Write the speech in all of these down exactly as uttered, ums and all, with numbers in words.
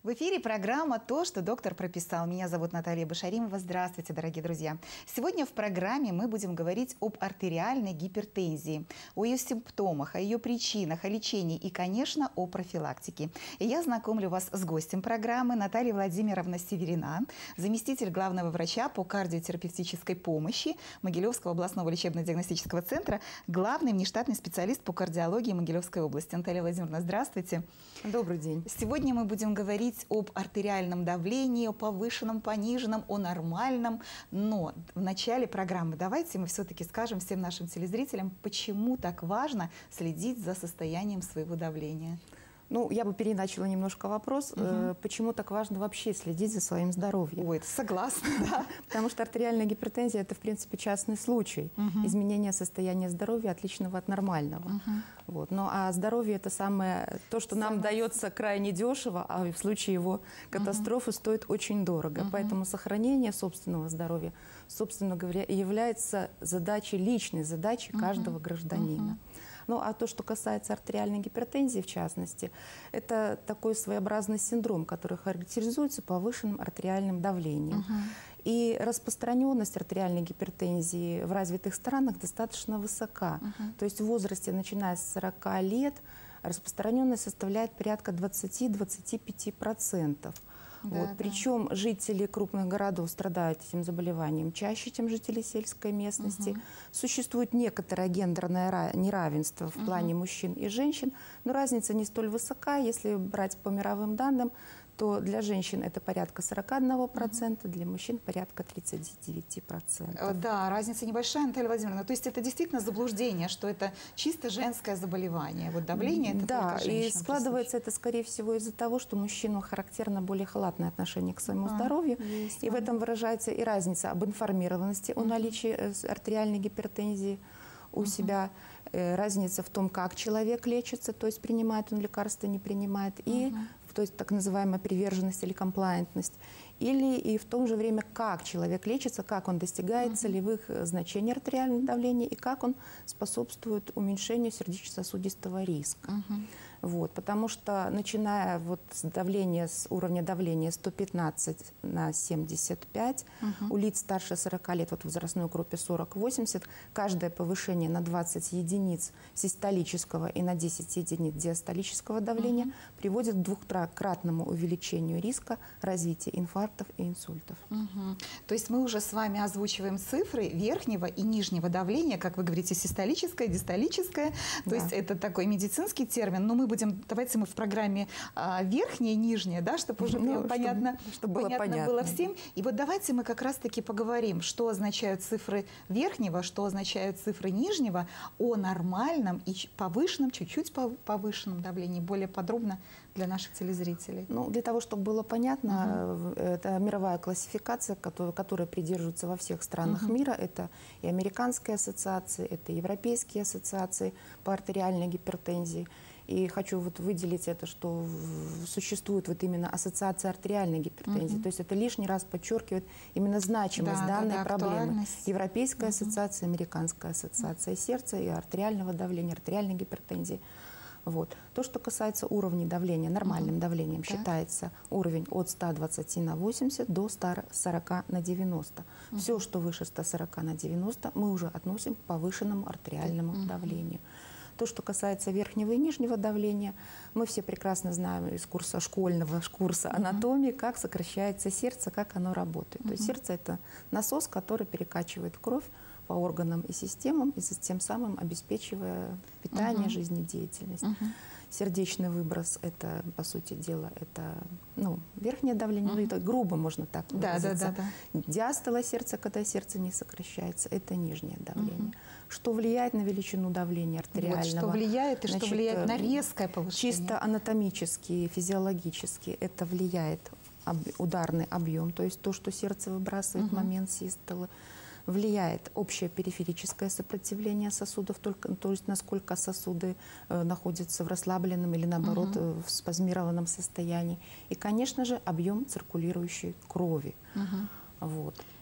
В эфире программа «То, что доктор прописал». Меня зовут Наталья Башаримова. Здравствуйте, дорогие друзья. Сегодня в программе мы будем говорить об артериальной гипертензии, о ее симптомах, о ее причинах, о лечении и, конечно, о профилактике. И я знакомлю вас с гостем программы Наталья Владимировна Северина, заместитель главного врача по кардиотерапевтической помощи Могилевского областного лечебно-диагностического центра, главный внештатный специалист по кардиологии Могилевской области. Наталья Владимировна, здравствуйте. Добрый день. Сегодня мы будем говорить об артериальном давлении, о повышенном, пониженном, о нормальном. Но в начале программы давайте мы все-таки скажем всем нашим телезрителям, почему так важно следить за состоянием своего давления. Ну, я бы переначала немножко вопрос, угу. э, почему так важно вообще следить за своим здоровьем. Ой, согласна, да. Потому что артериальная гипертензия – это, в принципе, частный случай. Угу. Изменение состояния здоровья отличного от нормального. Угу. Вот. Ну, а здоровье – это самое, то, что самое... нам дается крайне дешево, а в случае его катастрофы угу. стоит очень дорого. Угу. Поэтому сохранение собственного здоровья, собственно говоря, является задачей, личной задачей угу. каждого гражданина. Угу. Ну, а то, что касается артериальной гипертензии, в частности, это такой своеобразный синдром, который характеризуется повышенным артериальным давлением. Uh-huh. И распространенность артериальной гипертензии в развитых странах достаточно высока. Uh-huh. То есть в возрасте, начиная с сорока лет, распространенность составляет порядка двадцати-двадцати пяти процентов. Да, вот. Да. Причем жители крупных городов страдают этим заболеванием чаще, чем жители сельской местности. Угу. Существует некоторое гендерное неравенство в угу. плане мужчин и женщин, но разница не столь высока. Если брать по мировым данным, то для женщин это порядка сорока одного процента, угу. для мужчин порядка тридцати девяти процентов. Да, разница небольшая, Наталья Владимировна. То есть это действительно заблуждение, что это чисто женское заболевание. Вот давление это да, только женщинам. И складывается это, скорее всего, из-за того, что мужчинам характерно более халатное отношение к своему а, здоровью. Есть, и да. в этом выражается и разница об информированности угу. о наличии артериальной гипертензии у угу. себя, э, разница в том, как человек лечится, то есть принимает он лекарства, не принимает, угу. и то есть так называемая приверженность или комплаентность, или и в то же время, как человек лечится, как он достигает uh-huh. целевых значений артериального давления и как он способствует уменьшению сердечно-сосудистого риска. Uh-huh. Вот, потому что, начиная вот с давления, с уровня давления сто пятнадцать на семьдесят пять, uh-huh. у лиц старше сорока лет, вот в возрастной группе сорок-восемьдесят, каждое повышение на двадцать единиц систолического и на десять единиц диастолического давления uh-huh. приводит к двухкратному увеличению риска развития инфарктов и инсультов. Угу. То есть мы уже с вами озвучиваем цифры верхнего и нижнего давления, как вы говорите, систолическое, дистолическое. То да. есть это такой медицинский термин. Но мы будем, давайте мы в программе а, верхнее и нижнее, да, чтобы уже ну, понятно, чтобы, чтобы было понятно, понятно было всем. И вот давайте мы как раз-таки поговорим, что означают цифры верхнего, что означают цифры нижнего, о нормальном и повышенном, чуть-чуть повышенном давлении, более подробно для наших телезрителей. Ну, для того, чтобы было понятно, угу. это мировая классификация, которая, которая придерживается во всех странах угу. мира. Это и американские ассоциации, это и европейские ассоциации по артериальной гипертензии. И хочу вот выделить это, что существует вот именно ассоциация артериальной гипертензии. Угу. То есть это лишний раз подчеркивает именно значимость да, данной да, да, проблемы. Европейская угу. ассоциация, американская ассоциация сердца и артериального давления, артериальной гипертензии. Вот. То, что касается уровня давления, нормальным uh-huh. давлением так. считается уровень от ста двадцати на восемьдесят до ста сорока на девяносто. Uh-huh. Все, что выше ста сорока на девяносто, мы уже относим к повышенному артериальному uh-huh. давлению. То, что касается верхнего и нижнего давления, мы все прекрасно знаем из курса школьного курса uh-huh. анатомии, как сокращается сердце, как оно работает. Uh-huh. То есть сердце – это насос, который перекачивает кровь по органам и системам, и тем самым обеспечивая питание, uh-huh. жизнедеятельность. Uh-huh. Сердечный выброс – это, по сути дела, это ну, верхнее давление, uh-huh. ну, это грубо можно так выразиться. Да, да, да, да. Диастола сердца, когда сердце не сокращается, это нижнее давление. Uh-huh. Что влияет на величину давления артериального? Вот, что влияет и Значит, что влияет на резкое повышение? Чисто анатомически, физиологически это влияет об, ударный объем, то есть то, что сердце выбрасывает uh-huh. в момент систолы. Влияет общее периферическое сопротивление сосудов, только, то есть насколько сосуды э, находятся в расслабленном или, наоборот, угу. э, в спазмированном состоянии. И, конечно же, объем циркулирующей крови. Угу. Вот.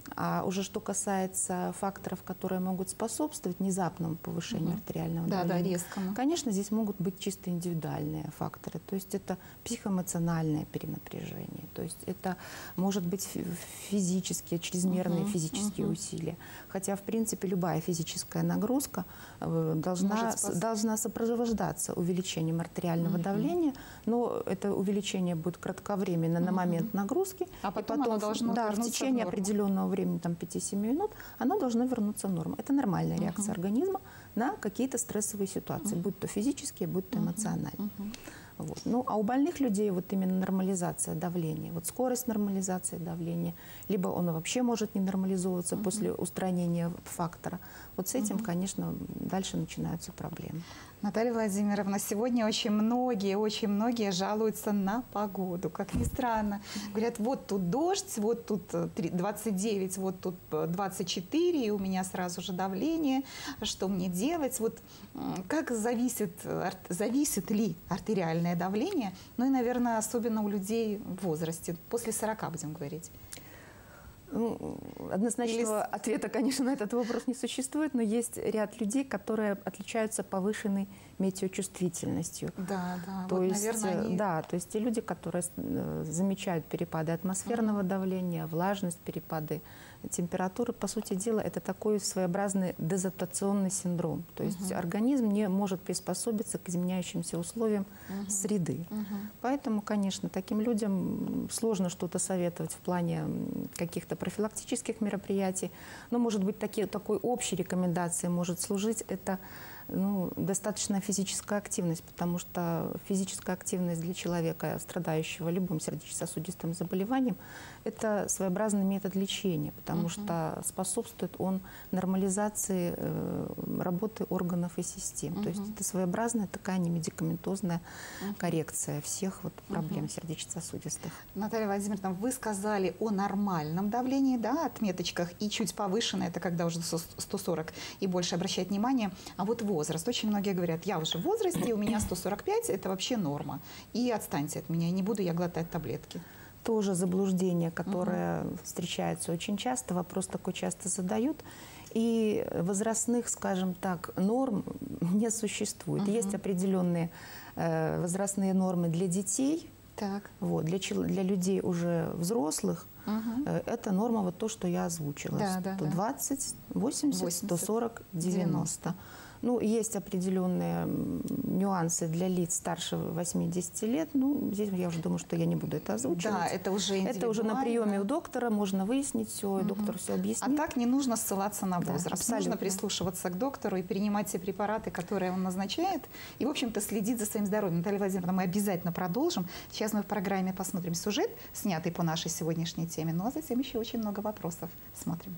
А уже что касается факторов, которые могут способствовать внезапному повышению угу. артериального да, давления, да, резкому. Конечно, здесь могут быть чисто индивидуальные факторы. То есть это психоэмоциональное перенапряжение, то есть это может быть физические, чрезмерные угу. физические угу. усилия. Хотя, в принципе, любая физическая нагрузка должна, должна сопровождаться увеличением артериального угу. давления, но это увеличение будет кратковременно угу. на момент нагрузки. А потом, потом оно должно да, в течение в определенного времени, там пяти-семи минут, оно должно вернуться в норму. Это нормальная реакция uh-huh. организма на какие-то стрессовые ситуации, uh-huh. будь то физические, будь то эмоциональные. Uh-huh. Вот. Ну, а у больных людей вот именно нормализация давления, вот скорость нормализации давления, либо оно вообще может не нормализовываться uh-huh. после устранения фактора. Вот с этим, uh-huh. конечно, дальше начинаются проблемы. Наталья Владимировна, сегодня очень многие, очень многие жалуются на погоду. Как ни странно. Говорят, вот тут дождь, вот тут двадцать девять, вот тут двадцать четыре, и у меня сразу же давление. Что мне делать? Вот как зависит, зависит ли артериальное давление? Ну и, наверное, особенно у людей в возрасте, после сорока будем говорить. Ну, однозначного Или... ответа, конечно, на этот вопрос не существует, но есть ряд людей, которые отличаются повышенной метеочувствительностью. Да, да. То вот, есть, наверное, они... да, то есть те люди, которые замечают перепады атмосферного uh-huh. давления, влажность, перепады температуры, по сути дела, это такой своеобразный дезадаптационный синдром. То есть uh-huh. организм не может приспособиться к изменяющимся условиям uh-huh. среды. Uh-huh. Поэтому, конечно, таким людям сложно что-то советовать в плане каких-то профилактических мероприятий. Но, может быть, такие, такой общей рекомендацией может служить это ну, достаточная физическая активность, потому что физическая активность для человека, страдающего любым сердечно-сосудистым заболеванием, это своеобразный метод лечения, потому uh-huh. что способствует он нормализации э, работы органов и систем. Uh-huh. То есть это своеобразная такая немедикаментозная uh-huh. коррекция всех вот проблем uh-huh. сердечно-сосудистых. Наталья Владимировна, вы сказали о нормальном давлении, да, отметочках, и чуть повышенное, это когда уже сто сорок и больше обращать внимание, а вот возраст. Очень многие говорят, я уже в возрасте, у меня сто сорок пять, это вообще норма. И отстаньте от меня, не буду я глотать таблетки. Тоже заблуждение, которое угу. встречается очень часто, вопрос такой часто задают. И возрастных, скажем так, норм не существует. Угу. Есть определенные э, возрастные нормы для детей, так. Вот, для, для людей уже взрослых. Угу. Э, это норма вот то, что я озвучила. Да, сто двадцать, восемьдесят, сто сорок, девяносто. Ну, есть определенные нюансы для лиц старше восьмидесяти лет. Ну, здесь я уже думаю, что я не буду это озвучивать. Да, это уже индивидуально. Это уже на приеме у доктора, можно выяснить все, угу. и доктор все объяснит. А так не нужно ссылаться на возраст. Да, абсолютно. Нужно прислушиваться к доктору и принимать те препараты, которые он назначает, и, в общем-то, следить за своим здоровьем. Наталья Владимировна, мы обязательно продолжим. Сейчас мы в программе посмотрим сюжет, снятый по нашей сегодняшней теме, ну а затем еще очень много вопросов. Смотрим.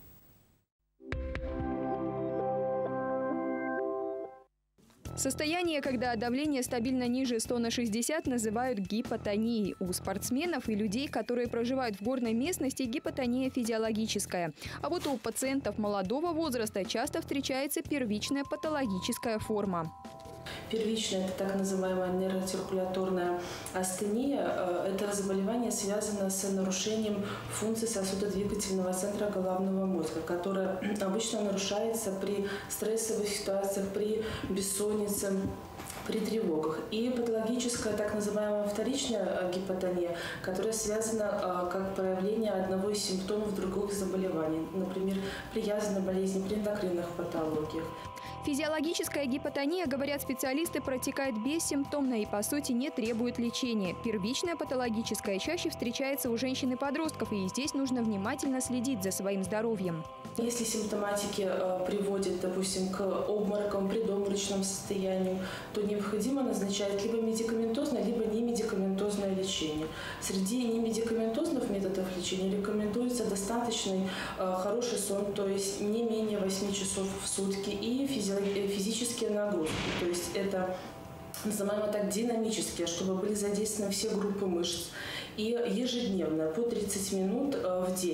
Состояние, когда давление стабильно ниже сто на шестьдесят, называют гипотонией. У спортсменов и людей, которые проживают в горной местности, гипотония физиологическая. А вот у пациентов молодого возраста часто встречается первичная патологическая форма. Первичная – это так называемая нейроциркуляторная астения. Это заболевание связано с нарушением функции сосудодвигательного центра головного мозга, которое обычно нарушается при стрессовых ситуациях, при бессоннице, при тревогах. И патологическая, так называемая вторичная гипотония, которая связана как проявление одного из симптомов других заболеваний, например, при язвенной болезни, при эндокринных патологиях. Физиологическая гипотония, говорят специалисты, протекает бессимптомно и, по сути, не требует лечения. Первичная патологическая чаще встречается у женщин и подростков, и здесь нужно внимательно следить за своим здоровьем. Если симптоматики э, приводят, допустим, к обморокам, предобморочному состоянию, то необходимо назначать либо медикаментозное, либо немедикаментозное лечение. Среди немедикаментозных методов лечения рекомендуется достаточный э, хороший сон, то есть не менее восьми часов в сутки, и физи физические нагрузки, то есть это называемо так динамические, чтобы были задействованы все группы мышц, и ежедневно по тридцать минут э, в день.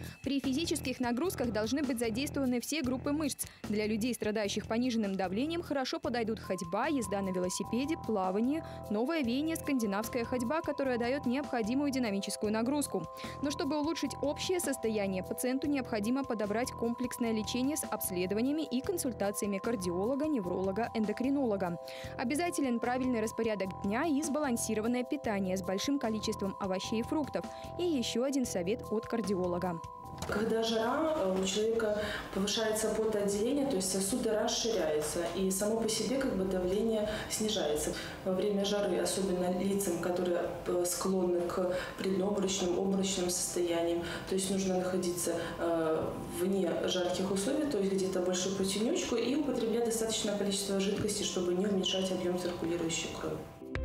При физических нагрузках должны быть задействованы все группы мышц. Для людей, страдающих пониженным давлением, хорошо подойдут ходьба, езда на велосипеде, плавание, новое веяние скандинавская ходьба, которая дает необходимую динамическую нагрузку. Но чтобы улучшить общее состояние, пациенту необходимо подобрать комплексное лечение с обследованиями и консультациями кардиолога, невролога, эндокринолога. Обязателен правильный распорядок дня и сбалансированное питание с большим количеством овощей и фруктов. И еще один совет от кардиолога. Когда жара, у человека повышается потоотделение, то есть сосуды расширяются, и само по себе как бы давление снижается. Во время жары, особенно лицам, которые склонны к предобморочным, обморочным состояниям, то есть нужно находиться вне жарких условий, то есть где-то больше по тенечку, и употреблять достаточное количество жидкости, чтобы не уменьшать объем циркулирующей крови.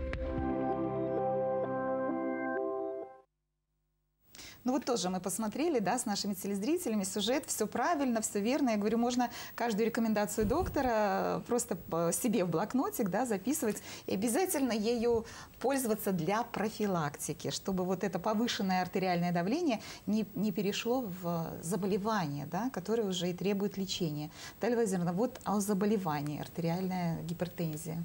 Ну вот тоже мы посмотрели, да, с нашими телезрителями сюжет, все правильно, все верно. Я говорю, можно каждую рекомендацию доктора просто себе в блокнотик, да, записывать и обязательно ею пользоваться для профилактики, чтобы вот это повышенное артериальное давление не, не перешло в заболевание, да, которое уже и требует лечения. Наталья Владимировна, вот о заболевании артериальная гипертензия.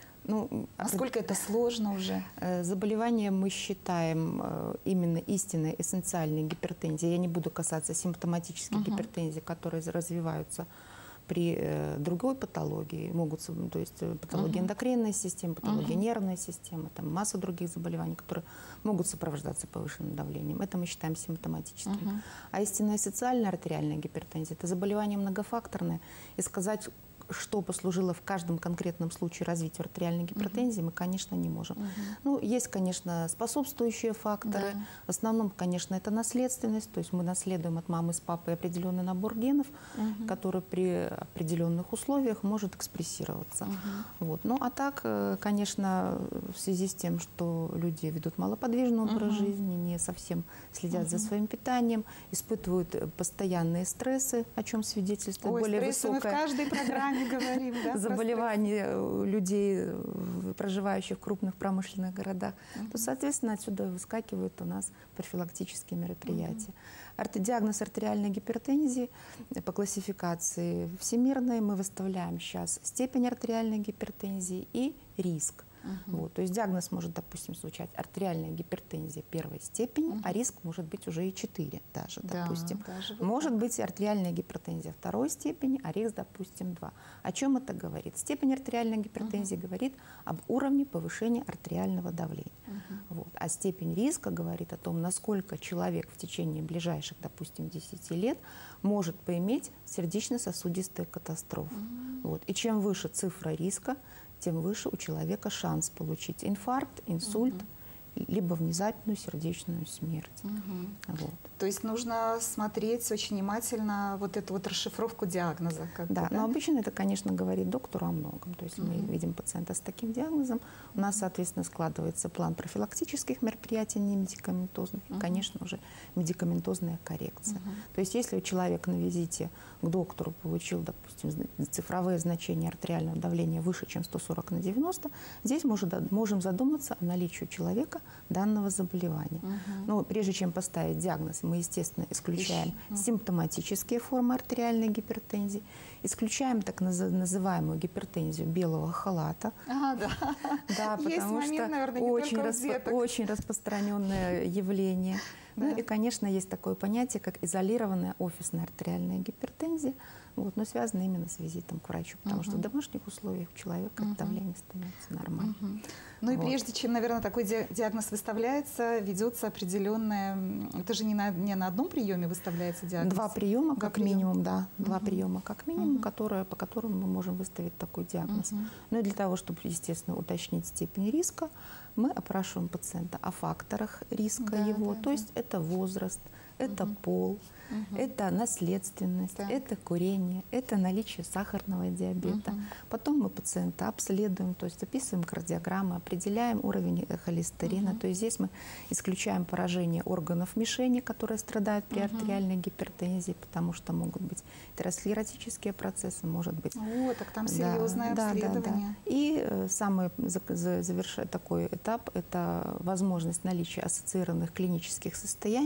Ну, насколько это сложно уже? Заболевание мы считаем именно истинной эссенциальной гипертензией. Я не буду касаться симптоматических uh-huh. гипертензий, которые развиваются при другой патологии. Могут, то есть патология uh-huh. эндокринной системы, патология uh-huh. нервной системы, там масса других заболеваний, которые могут сопровождаться повышенным давлением. Это мы считаем симптоматическим. Uh-huh. А истинная эссенциальная артериальная гипертензия – это заболевание многофакторное. И сказать, что послужило в каждом конкретном случае развитию артериальной гипертензии, uh-huh. мы, конечно, не можем. Uh-huh. Ну, есть, конечно, способствующие факторы. Yeah. В основном, конечно, это наследственность. То есть мы наследуем от мамы с папой определенный набор генов, uh-huh. который при определенных условиях может экспрессироваться. Uh-huh. Вот. Ну, а так, конечно, в связи с тем, что люди ведут малоподвижный образ uh-huh. жизни, не совсем следят uh-huh. за своим питанием, испытывают постоянные стрессы, о чем свидетельствует Ой, более стрессы высокая... мы в каждой программе говорим, да, заболевания людей, проживающих в крупных промышленных городах, uh-huh. то, соответственно, отсюда выскакивают у нас профилактические мероприятия. Uh-huh. Диагноз артериальной гипертензии по классификации всемирной мы выставляем сейчас степень артериальной гипертензии и риск. Uh-huh. Вот, то есть диагноз может, допустим, звучать артериальная гипертензия первой степени, uh-huh. а риск может быть уже и четыре даже, да, допустим. Даже может так. быть и артериальная гипертензия второй степени, а риск, допустим, два. О чем это говорит? Степень артериальной гипертензии uh-huh. говорит об уровне повышения артериального давления. Uh-huh. Вот. А степень риска говорит о том, насколько человек в течение ближайших, допустим, десяти лет может поиметь сердечно-сосудистые катастрофы. Uh-huh. Вот. И чем выше цифра риска, тем выше у человека шанс получить инфаркт, инсульт, угу. либо внезапную сердечную смерть. Угу. Вот. То есть нужно смотреть очень внимательно вот эту вот расшифровку диагноза. Как да, бы, да, но обычно это, конечно, говорит доктору о многом. То есть угу. мы видим пациента с таким диагнозом, у нас, соответственно, складывается план профилактических мероприятий немедикаментозных, угу. и, конечно, уже медикаментозная коррекция. Угу. То есть если человек на визите к доктору получил, допустим, цифровые значения артериального давления выше, чем сто сорок на девяносто, здесь может, можем задуматься о наличии у человека данного заболевания. Угу. Но прежде чем поставить диагноз, мы, естественно, исключаем угу. симптоматические формы артериальной гипертензии, исключаем так называемую гипертензию белого халата. А, да. Да, потому Есть момент, что наверное, очень, распро очень распространенное явление. Да. Ну и, конечно, есть такое понятие, как изолированная офисная артериальная гипертензия, вот, но связано именно с визитом к врачу, потому uh-huh. что в домашних условиях у человека uh-huh. давление становится нормальным. Uh-huh. Ну и вот. прежде чем, наверное, такой диагноз выставляется, ведется определенное... Это же не на, не на одном приеме выставляется диагноз? Два приема, Два как приема. минимум, да. Uh-huh. Два приема, как минимум, uh-huh. которые, по которым мы можем выставить такой диагноз. Uh-huh. Ну и для того, чтобы, естественно, уточнить степень риска, мы опрашиваем пациента о факторах риска да, его, да, то да. есть это возраст, это угу. пол, угу. это наследственность, так. это курение, это наличие сахарного диабета. Угу. Потом мы пациента обследуем, то есть записываем кардиограммы, определяем уровень холестерина. Угу. То есть здесь мы исключаем поражение органов мишени, которые страдают при угу. артериальной гипертензии, потому что могут быть атеросклеротические процессы, может быть... О, так там серьезное да, обследование. Да, да, да. И э, самый завершая такой этап – это возможность наличия ассоциированных клинических состояний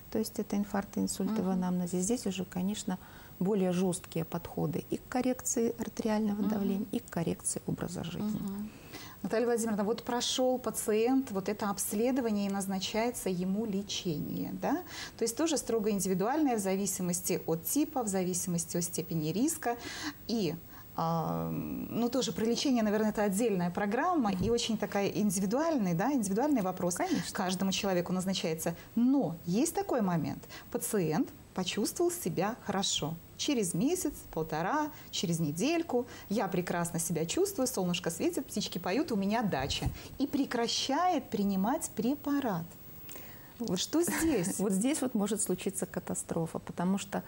то есть это инфаркт и инсультовая Мгм. анамнезис. Здесь уже, конечно, более жесткие подходы и к коррекции артериального Мгм. давления, и к коррекции образа жизни. Мгм. Наталья Владимировна, вот прошел пациент вот это обследование и назначается ему лечение, да? То есть тоже строго индивидуальное в зависимости от типа, в зависимости от степени риска. И а, ну, тоже про лечение, наверное, это отдельная программа и очень такая индивидуальный, да, индивидуальный вопрос. Конечно. Каждому человеку назначается. Но есть такой момент. Пациент почувствовал себя хорошо. Через месяц, полтора, через недельку я прекрасно себя чувствую, солнышко светит, птички поют, у меня дача. И прекращает принимать препарат. Вот что здесь? Вот здесь вот может случиться катастрофа, потому что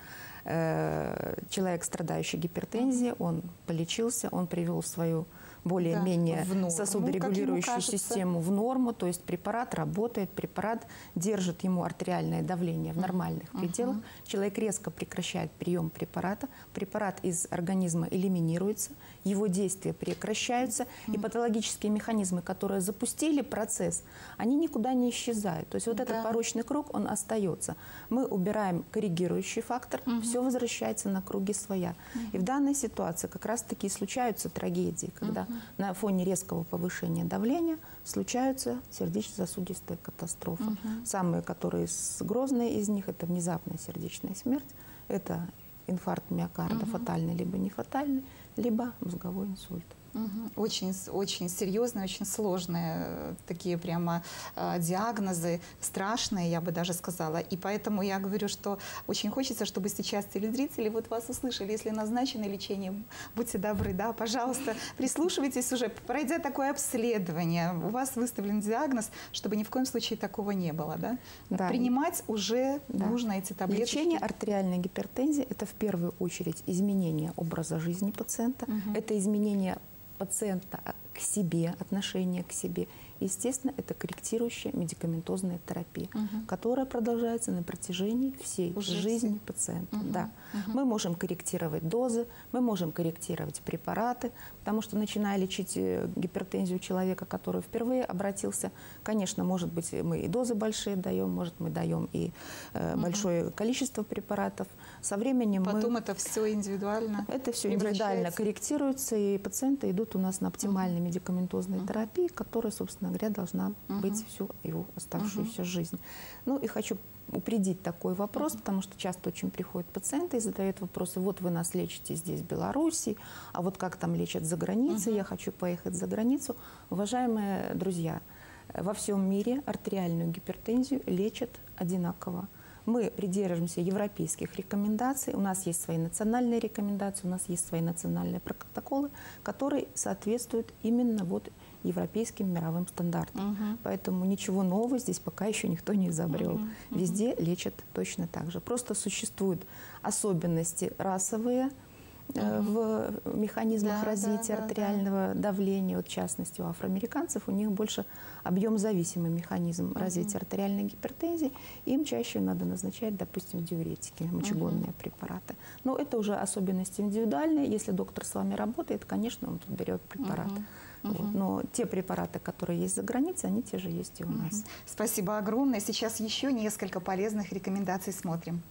э, человек, страдающий гипертензией, он полечился, он привел свою более-менее Да, в норму, сосудорегулирующую как ему кажется. систему в норму, то есть препарат работает, препарат держит ему артериальное давление в нормальных Мгм. пределах, человек резко прекращает прием препарата, препарат из организма элиминируется, его действия прекращаются, и патологические механизмы, которые запустили процесс, они никуда не исчезают. То есть вот Да. этот порочный круг, он остается. Мы убираем коррегирующий фактор, Мгм. все возвращается на круги своя. И в данной ситуации как раз-таки и случаются трагедии, когда на фоне резкого повышения давления случаются сердечно-сосудистые катастрофы. Мгм. Самые, которые с- грозные из них, это внезапная сердечная смерть, это инфаркт миокарда, Мгм. фатальный либо не фатальный, либо мозговой инсульт. Мгм. Очень, с- очень серьезные, очень сложные э, такие прямо э, диагнозы, страшные, я бы даже сказала. И поэтому я говорю, что очень хочется, чтобы сейчас телезрители вот вас услышали. Если назначено лечение, будьте добры, да, пожалуйста, прислушивайтесь уже. Пройдя такое обследование, у вас выставлен диагноз, чтобы ни в коем случае такого не было, да? Да. Принимать уже Да. нужно эти таблетки. Лечение артериальной гипертензии – это в первую очередь изменение образа жизни пациента, Мгм. это изменение пациента к себе, отношение к себе. Естественно, это корректирующая медикаментозная терапия, Мгм. которая продолжается на протяжении всей Уже жизни все. пациента. Мгм. Да. Мгм. Мы можем корректировать дозы, мы можем корректировать препараты, потому что, начиная лечить э, гипертензию человека, который впервые обратился, конечно, может быть, мы и дозы большие даем, может, мы даем и э, Мгм. большое количество препаратов. Со временем мы... Потом это все индивидуально. Это все индивидуально превращается. корректируется, и пациенты идут у нас на оптимальной медикаментозной Мгм. терапии, которая, собственно говоря, должна Мгм. быть всю его оставшуюся жизнь. Ну и хочу упредить такой вопрос, потому что часто очень приходят пациенты и задают вопросы: вот вы нас лечите здесь, в Беларуси, а вот как там лечат за границей, Мгм. я хочу поехать за границу. Уважаемые друзья, во всем мире артериальную гипертензию лечат одинаково. Мы придерживаемся европейских рекомендаций, у нас есть свои национальные рекомендации, у нас есть свои национальные протоколы, которые соответствуют именно вот европейским мировым стандартам. Мгм. Поэтому ничего нового здесь пока еще никто не изобрел. Мгм, мгм. Везде лечат точно так же. Просто существуют особенности расовые э, в механизмах Да, развития да, да, артериального давления. Вот, в частности, у афроамериканцев у них больше объем-зависимый механизм развития артериальной гипертензии. Им чаще надо назначать, допустим, диуретики, мочегонные препараты. Но это уже особенности индивидуальные. Если доктор с вами работает, конечно, он тут берет препарат. Мгм. Вот. Мгм. Но те препараты, которые есть за границей, они те же есть и у нас. Спасибо огромное. Сейчас еще несколько полезных рекомендаций смотрим.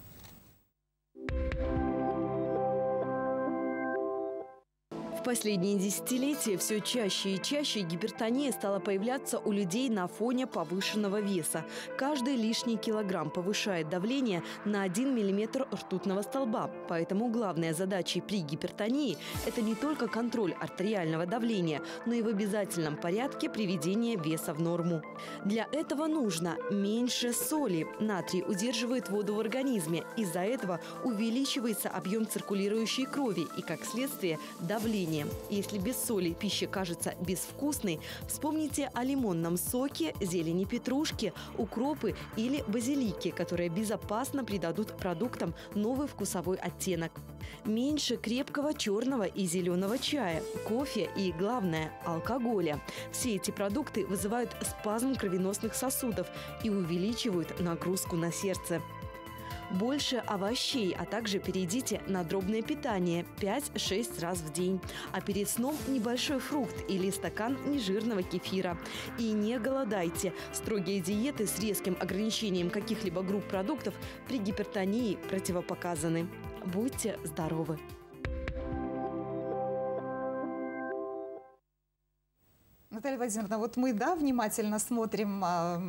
В последние десятилетия все чаще и чаще гипертония стала появляться у людей на фоне повышенного веса. Каждый лишний килограмм повышает давление на один миллиметр ртутного столба. Поэтому главной задачей при гипертонии – это не только контроль артериального давления, но и в обязательном порядке приведение веса в норму. Для этого нужно меньше соли. Натрий удерживает воду в организме. Из-за этого увеличивается объем циркулирующей крови и, как следствие, давление. Если без соли пища кажется безвкусной, вспомните о лимонном соке, зелени петрушки, укропы или базилике, которые безопасно придадут продуктам новый вкусовой оттенок. Меньше крепкого черного и зеленого чая, кофе и, главное, алкоголя. Все эти продукты вызывают спазм кровеносных сосудов и увеличивают нагрузку на сердце. Больше овощей, а также перейдите на дробное питание пять-шесть раз в день. А перед сном небольшой фрукт или стакан нежирного кефира. И не голодайте. Строгие диеты с резким ограничением каких-либо групп продуктов при гипертонии противопоказаны. Будьте здоровы! Наталья Владимировна, вот мы, да, внимательно смотрим а,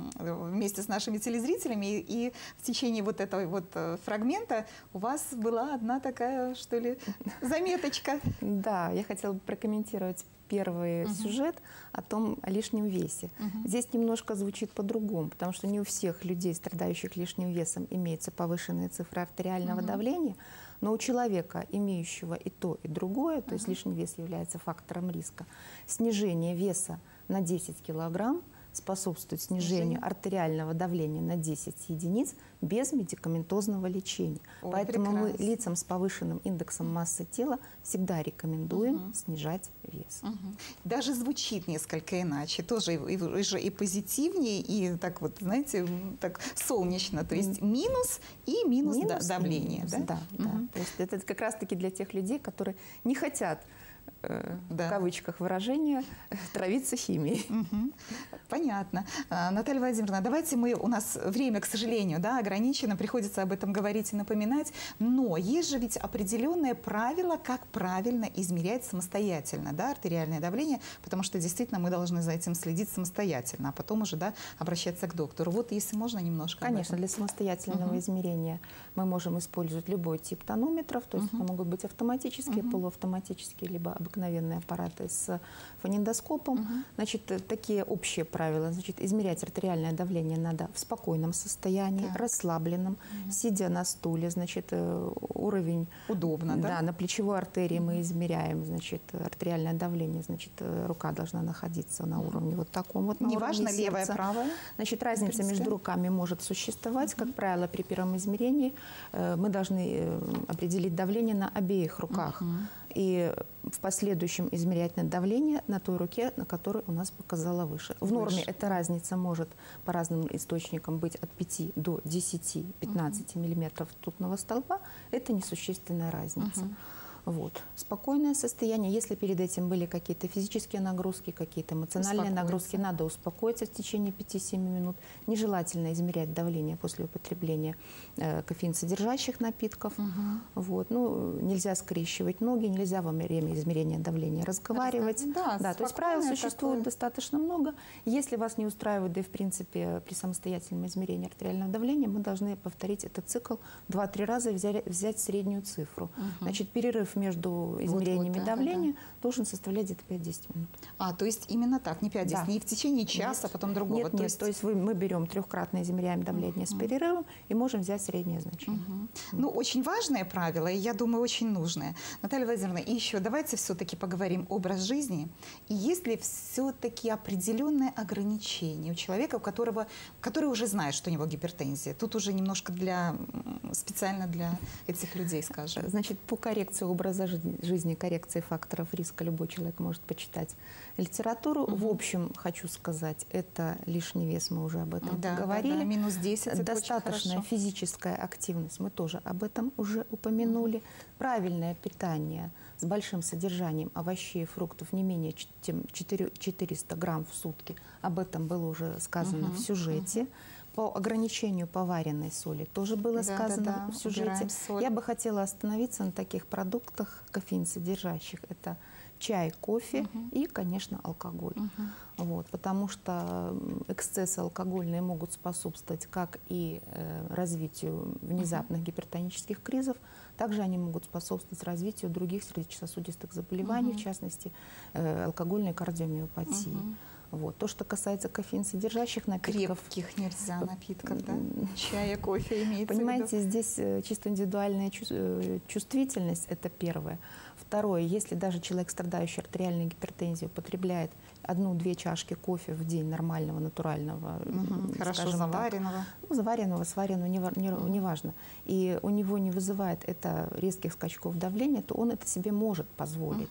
вместе с нашими телезрителями, и, и в течение вот этого вот фрагмента у вас была одна такая, что ли, заметочка. Да, я хотела бы прокомментировать первый uh-huh. сюжет о том, о лишнем весе. Uh-huh. Здесь немножко звучит по-другому, потому что не у всех людей, страдающих лишним весом, имеются повышенные цифры артериального uh-huh. давления, но у человека, имеющего и то, и другое, то uh-huh. есть лишний вес является фактором риска, снижение веса на десять килограмм способствует снижению Снижение. артериального давления на десять единиц без медикаментозного лечения. Ой, Поэтому прекрасно. мы лицам с повышенным индексом массы тела всегда рекомендуем угу. снижать вес. Угу. Даже звучит несколько иначе, тоже и, и, и позитивнее, и так вот, знаете, так солнечно. То есть минус и минус, минус давление. Минус, да, да, угу. да. То есть это как раз-таки для тех людей, которые не хотят, да. в кавычках выражение, травиться химией. Угу. Понятно. А, Наталья Владимировна, давайте мы, у нас время, к сожалению, да, ограничено, приходится об этом говорить и напоминать, но есть же ведь определенные правила, как правильно измерять самостоятельно, да, артериальное давление, потому что действительно мы должны за этим следить самостоятельно, а потом уже, да, обращаться к доктору. Вот если можно немножко. Конечно, для самостоятельного угу. измерения мы можем использовать любой тип тонометров, то есть угу. это могут быть автоматические, угу. полуавтоматические, либо обыкновенные аппараты с фонендоскопом. Угу. Значит, такие общие правила. Значит, измерять артериальное давление надо в спокойном состоянии, так. расслабленном, угу. сидя на стуле. Значит, уровень... Удобно, да? Да, на плечевой артерии угу. мы измеряем, значит, артериальное давление. Значит, рука должна находиться на уровне вот таком вот. Неважно, левая, правая? Значит, разница между руками может существовать. Угу. Как правило, при первом измерении мы должны определить давление на обеих руках. Угу. И в последующем измерять давление на той руке, на которой у нас показала выше. В норме выше. Эта разница может по разным источникам быть от пяти до десяти-пятнадцати угу. миллиметров ртутного столба. Это несущественная разница. Угу. Вот. Спокойное состояние. Если перед этим были какие-то физические нагрузки, какие-то эмоциональные нагрузки, надо успокоиться в течение пяти-семи минут. Нежелательно измерять давление после употребления э, кофеин-содержащих напитков. Угу. Вот. Ну, нельзя скрещивать ноги, нельзя во время измерения давления разговаривать. Да, да, то есть правил существует такое. достаточно много. Если вас не устраивает, да и в принципе при самостоятельном измерении артериального давления, мы должны повторить этот цикл два-три раза и взять, взять среднюю цифру. Угу. Значит, перерыв между измерениями вот, вот, да, давления да, да. должен составлять где-то пять-десять минут. А, то есть именно так, не пять-десять, да. не в течение часа, нет, потом другого? Нет, то нет, есть, то есть вы, мы берем трехкратно измеряем давление uh-huh. с перерывом и можем взять среднее значение. Uh-huh. Uh-huh. Ну, очень важное правило, и я думаю, очень нужное. Наталья Владимировна, и еще давайте все-таки поговорим об образ жизни. И есть ли все-таки определенное ограничение у человека, у которого, который уже знает, что у него гипертензия? Тут уже немножко для, специально для этих людей, скажем. Значит, по коррекции образа жизни, коррекции факторов риска любой человек может почитать литературу. Угу. В общем, хочу сказать, это лишний вес, мы уже об этом да, говорили. Да, да, минус десять. Достаточная физическая активность, мы тоже об этом уже упомянули. Угу. Правильное питание с большим содержанием овощей и фруктов не менее чем четыреста грамм в сутки. Об этом было уже сказано угу. в сюжете. Угу. По ограничению поваренной соли тоже было да, сказано да, да. в сюжете. Я бы хотела остановиться на таких продуктах кофеин содержащих. Это чай, кофе угу. и, конечно, алкоголь. Угу. Вот, потому что эксцессы алкогольные могут способствовать как и э, развитию внезапных угу. гипертонических кризов, также они могут способствовать развитию других сердечно-сосудистых заболеваний, угу. в частности, э, алкогольной кардиомиопатии. Угу. Вот. То, что касается кофеин-содержащих напитков. Крепких нельзя напитков, да? Чая, кофе имеется Понимаете, в виду? здесь чисто индивидуальная чувствительность, это первое. Второе, если даже человек, страдающий артериальной гипертензией, употребляет одну-две чашки кофе в день нормального, натурального, угу, хорошо заваренного. Так, ну, заваренного, сваренного, неважно, не, не и у него не вызывает это резких скачков давления, то он это себе может позволить. Угу.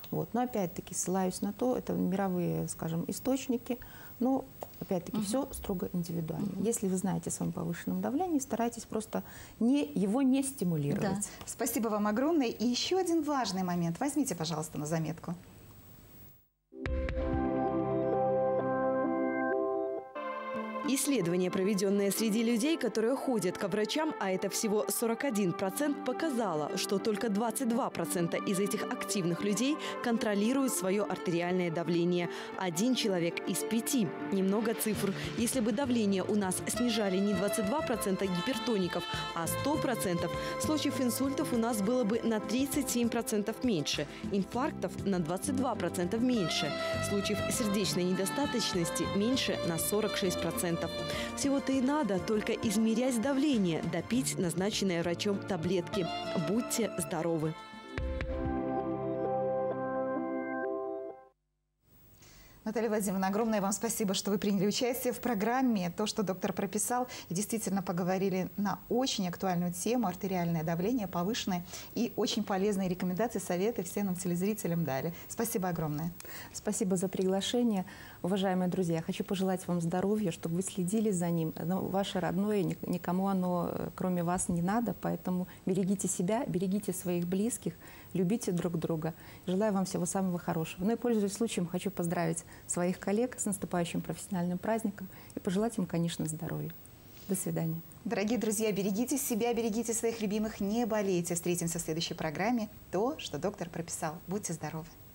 Вот. Но опять-таки ссылаюсь на то, это мировые, скажем, источники, но опять-таки угу. все строго индивидуально. Угу. Если вы знаете о своем повышенном давлении, старайтесь просто не, его не стимулировать. Да. Спасибо вам огромное. И еще один важный момент. Возьмите, пожалуйста, на заметку. Исследование, проведенное среди людей, которые ходят к врачам, а это всего сорок один процент, показало, что только двадцать два процента из этих активных людей контролируют свое артериальное давление. Один человек из пяти. Немного цифр. Если бы давление у нас снижали не двадцать два процента гипертоников, а сто процентов, случаев инсультов у нас было бы на тридцать семь процентов меньше, инфарктов на двадцать два процента меньше, случаев сердечной недостаточности меньше на сорок шесть процентов. Всего-то и надо только измерять давление, допить назначенные врачом таблетки. Будьте здоровы! Наталья Владимировна, огромное вам спасибо, что вы приняли участие в программе. То, что доктор прописал, и действительно поговорили на очень актуальную тему – артериальное давление повышенное. И очень полезные рекомендации, советы всем нам телезрителям дали. Спасибо огромное. Спасибо за приглашение. Уважаемые друзья, хочу пожелать вам здоровья, чтобы вы следили за ним. Но ваше родное, никому оно, кроме вас, не надо. Поэтому берегите себя, берегите своих близких, любите друг друга. Желаю вам всего самого хорошего. Ну и, пользуясь случаем, хочу поздравить своих коллег с наступающим профессиональным праздником и пожелать им, конечно, здоровья. До свидания. Дорогие друзья, берегите себя, берегите своих любимых, не болейте. Встретимся в следующей программе. То, что доктор прописал. Будьте здоровы.